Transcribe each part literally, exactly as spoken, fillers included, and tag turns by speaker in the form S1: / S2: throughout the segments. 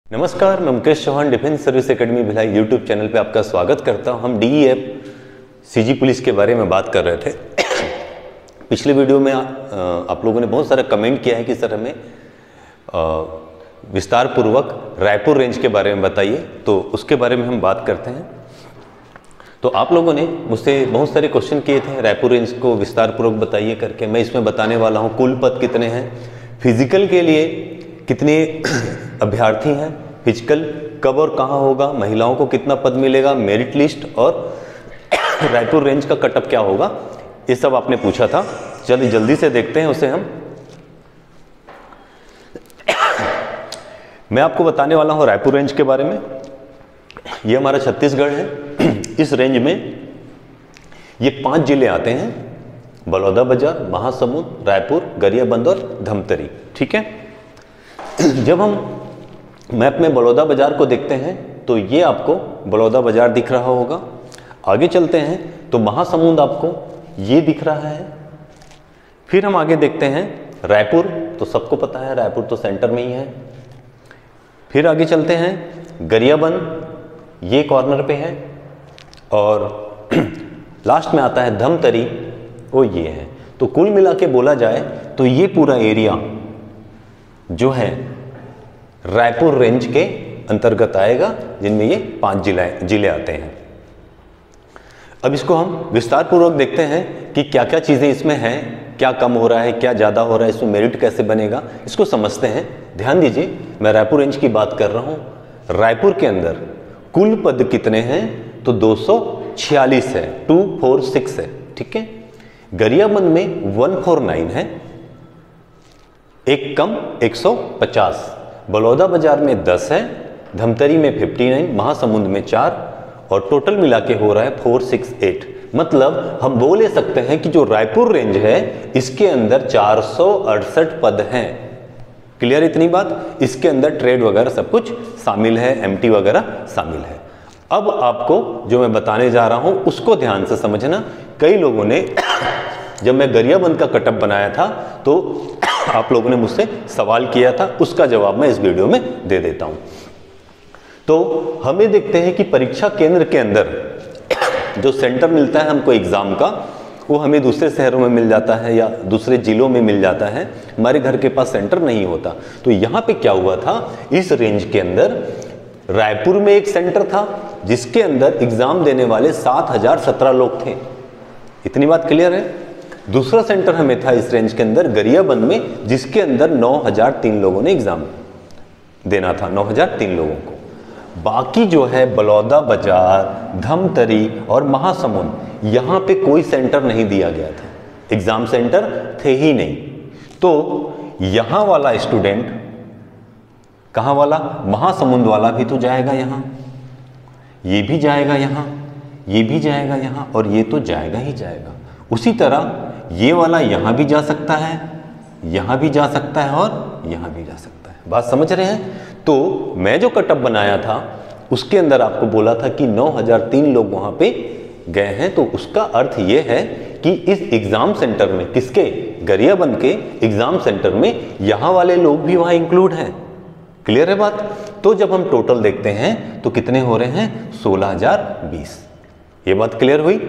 S1: नमस्कार, मैं Mukesh Chauhan defence service academy Bhilai YouTube channel पे आपका स्वागत करता हूं। हम डीईएफ सीजी पुलिस के बारे में बात कर रहे थे। पिछले वीडियो में आ, आप लोगों ने बहुत सारा कमेंट किया है कि सर हमें विस्तार पूर्वक रायपुर रेंज के बारे में बताइए, तो उसके बारे में हम बात करते हैं। तो आप लोगों ने मुझसे बहुत सारे क्वेश्चन किए थे रायपुर रेंज को विस्तार पूर्वक बताइए करके। मैं इसमें बताने वाला हूँ कुल पद कितने हैं, फिजिकल के लिए कितने अभ्यर्थी हैं, फिजिकल कब और कहाँ होगा, महिलाओं को कितना पद मिलेगा, मेरिट लिस्ट और रायपुर रेंज का कटअप क्या होगा, ये सब आपने पूछा था। चलिए जल्दी से देखते हैं उसे हम। मैं आपको बताने वाला हूँ रायपुर रेंज के बारे में। ये हमारा छत्तीसगढ़ है। इस रेंज में ये पांच जिले आते हैं: बलौदाबाजार, महासमुंद, रायपुर, गरियाबंद और धमतरी। ठीक है। जब हम मैप में बलौदाबाजार को देखते हैं तो ये आपको बलौदाबाजार दिख रहा होगा। आगे चलते हैं तो महासमुंद आपको ये दिख रहा है। फिर हम आगे देखते हैं रायपुर, तो सबको पता है रायपुर तो सेंटर में ही है। फिर आगे चलते हैं गरियाबंद, ये कॉर्नर पे है। और लास्ट में आता है धमतरी, वो ये है। तो कुल मिला के बोला जाए तो ये पूरा एरिया जो है रायपुर रेंज के अंतर्गत आएगा, जिनमें ये पांच जिले जिले आते हैं। अब इसको हम विस्तार पूर्वक देखते हैं कि क्या क्या चीज़ें इसमें हैं, क्या कम हो रहा है, क्या ज़्यादा हो रहा है, इसमें मेरिट कैसे बनेगा, इसको समझते हैं। ध्यान दीजिए, मैं रायपुर रेंज की बात कर रहा हूँ। रायपुर के अंदर कुल पद कितने हैं तो दो सौ छियालीस है, टू फोर सिक्स है। ठीक है। गरियाबंद में वन फोर नाइन है, एक कम एक सौ पचास। बलौदाबाजार में दस है, धमतरी में उनसठ, महासमुंद में चार, और टोटल मिला के हो रहा है चार सौ अड़सठ। मतलब हम बोले सकते हैं कि जो रायपुर रेंज है इसके अंदर चार सौ अड़सठ पद हैं। क्लियर इतनी बात? इसके अंदर ट्रेड वगैरह सब कुछ शामिल है, एमटी वगैरह शामिल है। अब आपको जो मैं बताने जा रहा हूं उसको ध्यान से समझना। कई लोगों ने जब मैं गरियाबंद का कटअप बनाया था तो आप लोगों ने मुझसे सवाल किया था, उसका जवाब मैं इस वीडियो में दे देता हूं। तो हमें देखते हैं कि परीक्षा केंद्र के अंदर जो सेंटर मिलता है हमको एग्जाम का, वो हमें दूसरे शहरों में मिल जाता है या दूसरे जिलों में मिल जाता है। हमारे घर के पास सेंटर नहीं होता। तो यहाँ पे क्या हुआ था, इस रेंज के अंदर रायपुर में एक सेंटर था जिसके अंदर एग्जाम देने वाले सात हजार सत्रह लोग थे। इतनी बात क्लियर है? दूसरा सेंटर हमें था इस रेंज के अंदर गरियाबंद में, जिसके अंदर नौ हजार तीन लोगों ने एग्जाम देना था, नौ हजार तीन लोगों को। बाकी जो है बलौदाबाजार, धमतरी और महासमुंद, यहाँ पे कोई सेंटर नहीं दिया गया था, एग्जाम सेंटर थे ही नहीं। तो यहाँ वाला स्टूडेंट, कहाँ वाला, महासमुंद वाला भी तो जाएगा यहाँ, ये भी जाएगा यहाँ, ये भी जाएगा यहाँ, और ये तो जाएगा ही जाएगा। उसी तरह ये वाला यहाँ भी जा सकता है, यहाँ भी जा सकता है और यहाँ भी जा सकता है। बात समझ रहे हैं? तो मैं जो कटअप बनाया था उसके अंदर आपको बोला था कि नौ हजार तीन लोग वहाँ पे गए हैं। तो उसका अर्थ ये है कि इस एग्जाम सेंटर में, किसके, गरियाबंद के एग्जाम सेंटर में यहाँ वाले लोग भी वहाँ इंक्लूड हैं। क्लियर है बात? तो जब हम टोटल देखते हैं तो कितने हो रहे हैं, सोलह हजार बीस। ये बात क्लियर हुई?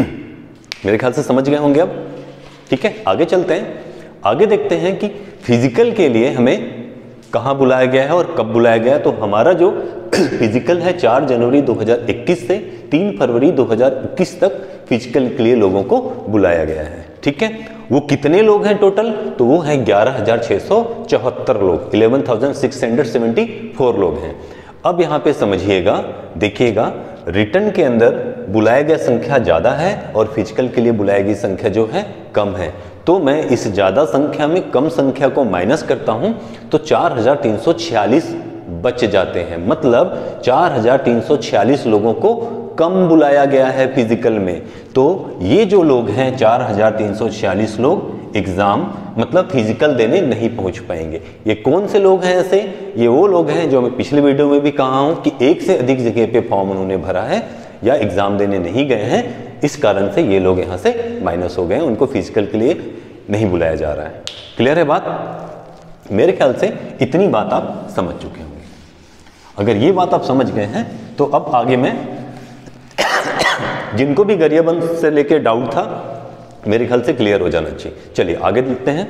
S1: मेरे ख्याल से समझ गए होंगे अब। ठीक है, आगे चलते हैं। आगे देखते हैं कि फिजिकल के लिए हमें कहाँ बुलाया गया है और कब बुलाया गया है। तो हमारा जो फिजिकल है चार जनवरी दो हज़ार इक्कीस से तीन फरवरी दो हज़ार इक्कीस तक फिजिकल के लिए लोगों को बुलाया गया है। ठीक है। वो कितने लोग हैं टोटल, तो वो हैं ग्यारह हजार छः सौ चौहत्तर लोग, eleven thousand six hundred seventy four लोग हैं। अब यहाँ पे समझिएगा, देखिएगा, रिटर्न के अंदर बुलाया गया संख्या ज़्यादा है और फिजिकल के लिए बुलाई गई संख्या जो है कम है। तो मैं इस ज़्यादा संख्या में कम संख्या को माइनस करता हूँ तो चार हजार तीन सौ छियालीस बच जाते हैं। मतलब चार हजार तीन सौ छियालीस लोगों को कम बुलाया गया है फिजिकल में। तो ये जो लोग हैं चार हजार तीन सौ छियालीस लोग एग्जाम मतलब फिजिकल देने नहीं पहुंच पाएंगे। ये कौन से लोग हैं ऐसे? ये वो लोग हैं जो मैं पिछले वीडियो में भी कहा हूं कि एक से अधिक जगह पे फॉर्म उन्होंने भरा है या एग्जाम देने नहीं गए हैं, इस कारण से ये लोग यहाँ से माइनस हो गए हैं, उनको फिजिकल के लिए नहीं बुलाया जा रहा है। क्लियर है बात? मेरे ख्याल से इतनी बात आप समझ चुके होंगे। अगर ये बात आप समझ गए हैं तो अब आगे मैं जिनको भी गरियाबंद से लेके डाउट था मेरे ख्याल से क्लियर हो जाना चाहिए। चलिए आगे देखते हैं।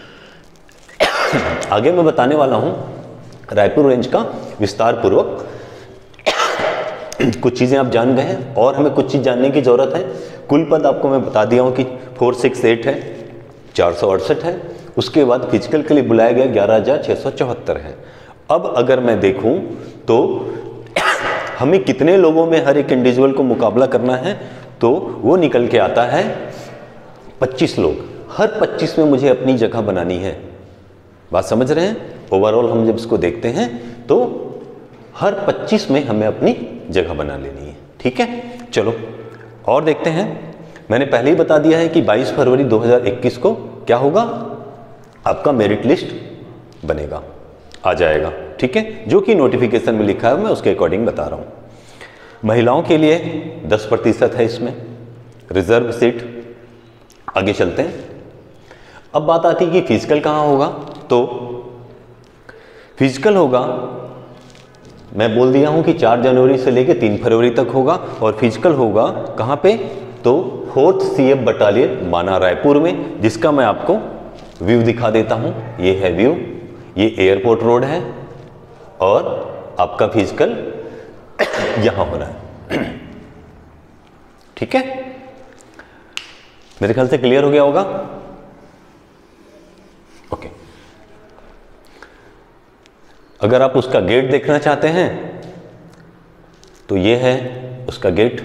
S1: आगे मैं बताने वाला हूं रायपुर रेंज का विस्तार पूर्वक। कुछ चीजें आप जान गए हैं और हमें कुछ चीज जानने की जरूरत है। कुल पद आपको मैं बता दिया हूं कि फोर सिक्स एट है, चार सौ अड़सठ है। उसके बाद फिजिकल के लिए बुलाया गया ग्यारह हजार छह सौ चौहत्तर है। अब अगर मैं देखूं तो हमें कितने लोगों में हर एक इंडिविजुअल को मुकाबला करना है, तो वो निकल के आता है पच्चीस लोग। हर पच्चीस में मुझे अपनी जगह बनानी है। बात समझ रहे हैं? ओवरऑल हम जब इसको देखते हैं तो हर पच्चीस में हमें अपनी जगह बना लेनी है। ठीक है, चलो और देखते हैं। मैंने पहले ही बता दिया है कि बाईस फरवरी दो हज़ार इक्कीस को क्या होगा, आपका मेरिट लिस्ट बनेगा, आ जाएगा। ठीक है, जो कि नोटिफिकेशन में लिखा है मैं उसके अकॉर्डिंग बता रहा हूं। महिलाओं के लिए दस प्रतिशत है इसमें रिजर्व सीट। आगे चलते हैं। अब बात आती है कि फिजिकल कहाँ होगा, तो फिजिकल होगा, मैं बोल दिया हूं कि चार जनवरी से लेकर तीन फरवरी तक होगा। और फिजिकल होगा कहाँ पे, तो फोर्थ सीएफ बटालियन माना रायपुर में, जिसका मैं आपको व्यू दिखा देता हूं। ये है व्यू, ये एयरपोर्ट रोड है और आपका फिजिकल यहां हो रहा है। ठीक है, मेरे ख्याल से क्लियर हो गया होगा। ओके, अगर आप उसका गेट देखना चाहते हैं तो ये है उसका गेट।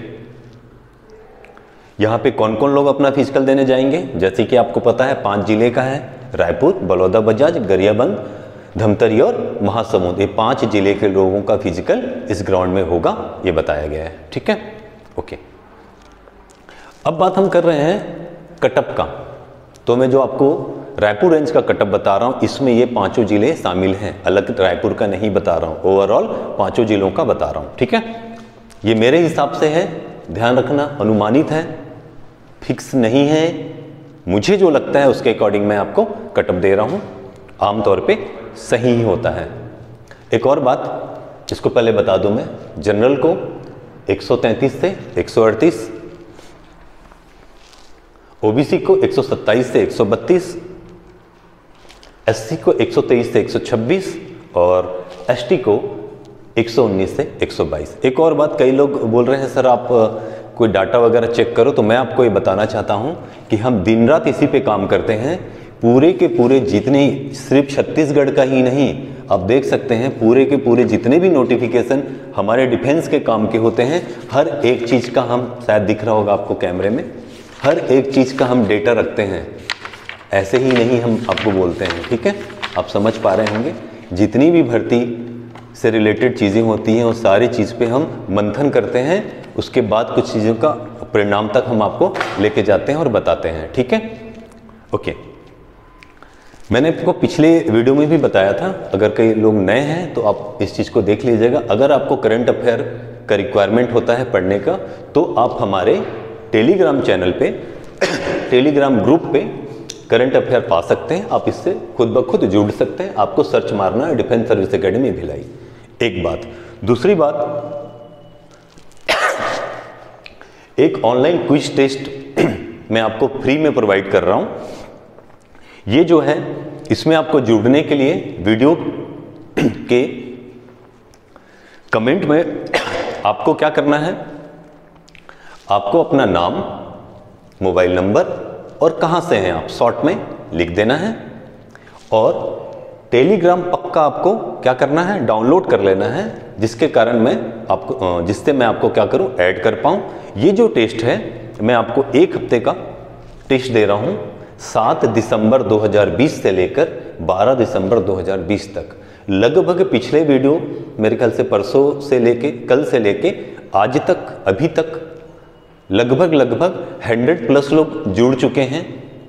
S1: यहां पे कौन कौन लोग अपना फिजिकल देने जाएंगे, जैसे कि आपको पता है पांच जिले का है, रायपुर, बलौदाबाजार, गरियाबंद, धमतरी और महासमुंद। ये पांच जिले के लोगों का फिजिकल इस ग्राउंड में होगा, ये बताया गया है। ठीक है, ओके। अब बात हम कर रहे हैं कटअप का। तो मैं जो आपको रायपुर रेंज का कटअप बता रहा हूं, इसमें ये पांचों जिले शामिल हैं, अलग रायपुर का नहीं बता रहा हूं, ओवरऑल पांचों जिलों का बता रहा हूं। ठीक है, ये मेरे हिसाब से है, ध्यान रखना, अनुमानित है, फिक्स नहीं है। मुझे जो लगता है उसके अकॉर्डिंग मैं आपको कटअप दे रहा हूं, आमतौर पे सही ही होता है। एक और बात इसको पहले बता दूं मैं, जनरल को एक सौ तैंतीस से एक सौ अड़तीस, ओबीसी को एक सौ सत्ताईस से एक सौ बत्तीस, एससी को एक सौ तेईस से एक सौ छब्बीस और एसटी को एक सौ उन्नीस से एक सौ बाईस। एक और बात, कई लोग बोल रहे हैं सर आप कोई डाटा वगैरह चेक करो, तो मैं आपको ये बताना चाहता हूं कि हम दिन रात इसी पे काम करते हैं। पूरे के पूरे जितने, सिर्फ छत्तीसगढ़ का ही नहीं, आप देख सकते हैं पूरे के पूरे जितने भी नोटिफिकेशन हमारे डिफेंस के काम के होते हैं, हर एक चीज़ का हम, शायद दिख रहा होगा आपको कैमरे में, हर एक चीज़ का हम डेटा रखते हैं। ऐसे ही नहीं हम आपको बोलते हैं। ठीक है, आप समझ पा रहे होंगे। जितनी भी भर्ती से रिलेटेड चीज़ें होती हैं उस सारी चीज़ पे हम मंथन करते हैं, उसके बाद कुछ चीज़ों का परिणाम तक हम आपको लेके जाते हैं और बताते हैं। ठीक है, ओके। मैंने आपको पिछले वीडियो में भी बताया था, अगर कई लोग नए हैं तो आप इस चीज़ को देख लीजिएगा। अगर आपको करंट अफेयर का रिक्वायरमेंट होता है पढ़ने का, तो आप हमारे टेलीग्राम चैनल पे, टेलीग्राम ग्रुप पे करंट अफेयर पा सकते हैं। आप इससे खुद ब खुद जुड़ सकते हैं। आपको सर्च मारना है डिफेंस सर्विस एकेडमी भिलाई। एक बात। दूसरी बात, एक ऑनलाइन क्विज टेस्ट मैं आपको फ्री में प्रोवाइड कर रहा हूं। ये जो है, इसमें आपको जुड़ने के लिए वीडियो के कमेंट में आपको क्या करना है, आपको अपना नाम, मोबाइल नंबर और कहां से हैं आप शॉर्ट में लिख देना है, और टेलीग्राम पक्का आपको क्या करना है, डाउनलोड कर लेना है, जिसके कारण मैं आपको, जिससे मैं आपको क्या करूं, ऐड कर पाऊं। ये जो टेस्ट है मैं आपको एक हफ्ते का टेस्ट दे रहा हूं, सात दिसंबर दो हज़ार बीस से लेकर बारह दिसंबर दो हज़ार बीस तक। लगभग पिछले वीडियो मेरे ख्याल से परसों से लेके, कल से लेके आज तक, अभी तक लगभग लगभग हंड्रेड प्लस लोग जुड़ चुके हैं,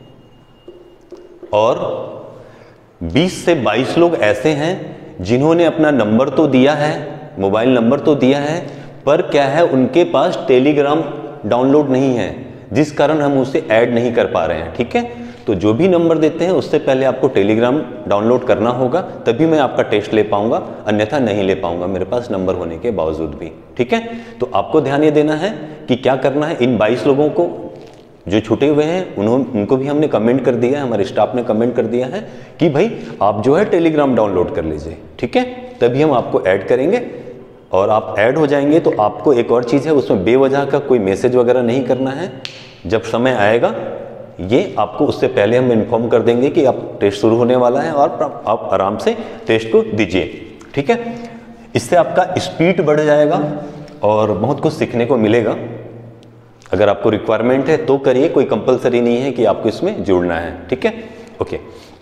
S1: और बीस से बाईस लोग ऐसे हैं जिन्होंने अपना नंबर तो दिया है, मोबाइल नंबर तो दिया है, पर क्या है, उनके पास टेलीग्राम डाउनलोड नहीं है, जिस कारण हम उसे ऐड नहीं कर पा रहे हैं। ठीक है, तो जो भी नंबर देते हैं उससे पहले आपको टेलीग्राम डाउनलोड करना होगा, तभी मैं आपका टेस्ट ले पाऊंगा, अन्यथा नहीं ले पाऊंगा मेरे पास नंबर होने के बावजूद भी। ठीक है, तो आपको ध्यान ये देना है कि क्या करना है। इन बाईस लोगों को जो छूटे हुए हैं उन्होंने उनको भी हमने कमेंट कर दिया है, हमारे स्टाफ ने कमेंट कर दिया है कि भाई आप जो है टेलीग्राम डाउनलोड कर लीजिए। ठीक है, तभी हम आपको ऐड करेंगे और आप ऐड हो जाएंगे तो आपको एक और चीज़ है, उसमें बेवजह का कोई मैसेज वगैरह नहीं करना है। जब समय आएगा ये आपको उससे पहले हम इन्फॉर्म कर देंगे कि आप टेस्ट शुरू होने वाला है और आप आराम से टेस्ट को दीजिए। ठीक है, इससे आपका स्पीड बढ़ जाएगा और बहुत कुछ सीखने को मिलेगा। अगर आपको रिक्वायरमेंट है तो करिए, कोई कंपलसरी नहीं है कि आपको इसमें जुड़ना है। ठीक है, ओके।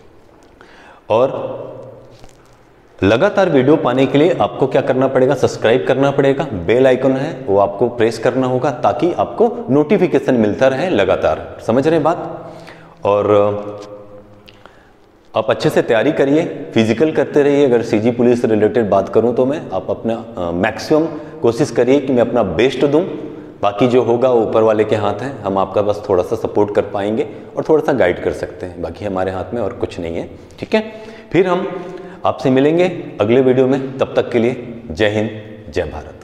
S1: और लगातार वीडियो पाने के लिए आपको क्या करना पड़ेगा, सब्सक्राइब करना पड़ेगा, बेल आइकन है वो आपको प्रेस करना होगा ताकि आपको नोटिफिकेशन मिलता रहे लगातार। समझ रहे बात? और आप अच्छे से तैयारी करिए, फिजिकल करते रहिए। अगर सीजी पुलिस से रिलेटेड बात करूं तो मैं आप अपना मैक्सिमम कोशिश करिए कि मैं अपना बेस्ट दूं। बाकी जो होगा वो ऊपर वाले के हाथ है, हम आपका बस थोड़ा सा सपोर्ट कर पाएंगे और थोड़ा सा गाइड कर सकते हैं, बाकी हमारे हाथ में और कुछ नहीं है। ठीक है, फिर हम आपसे मिलेंगे अगले वीडियो में, तब तक के लिए जय हिंद जय भारत।